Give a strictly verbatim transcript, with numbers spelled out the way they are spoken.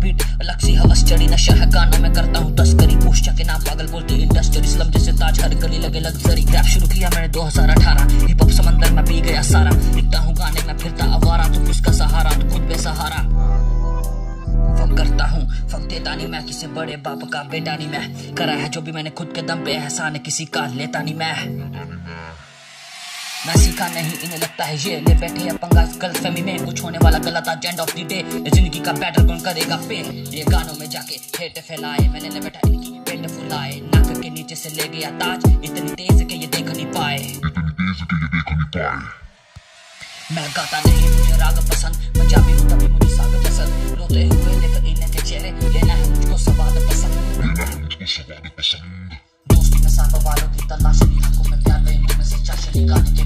Beat अलग सी हवस चढ़ी, नशा है गाना मैं करता हूँ तस्करी, पूछा के नाम पागल बोलते इंडस्ट्री, स्लम जैसे ताज हर गली लगे लग्जरी। रैप शुरू किया मैंने दो हज़ार अठारह, हिप हॉप समंदर में पी गया सारा, लिखता हूँ गाने में फिरता आवारा, तो किसका सहारा तो खुद बेसहारा। फक करता हूँ फक देता नहीं मैं, किसी बड़े बाप का बेटा नहीं मैं, करा है जो भी मैंने खुद के दम पे, एहसान किसी का लेता नहीं मैं। मैं सीखा नहीं इन्हें लगता है ये, ले बैठे हैं पंगा गलत फहमी में, कुछ होने वाला गलत आज एंड ऑफ द डे, जिंदगी का बैटल कौन करेगा पे, ये गानों में जाके हेट फैलाए, मैंने ले बैठा इनकी पेट फुलाए, नाक के नीचे से ले गया ताज, इतनी तेज के ये देख नहीं पाए, मैं गाता नहीं मुझे राग पसंद, पंजाबी हूँ तभी मुझे साग पसंद, रोते हुए लेकर इन्हें के चेहरे, लेना है मुझको स्वाद पसंद, दोस्ती में साथ वालों की तलाश, हुकूमत क्या में से चाशनी निकाल के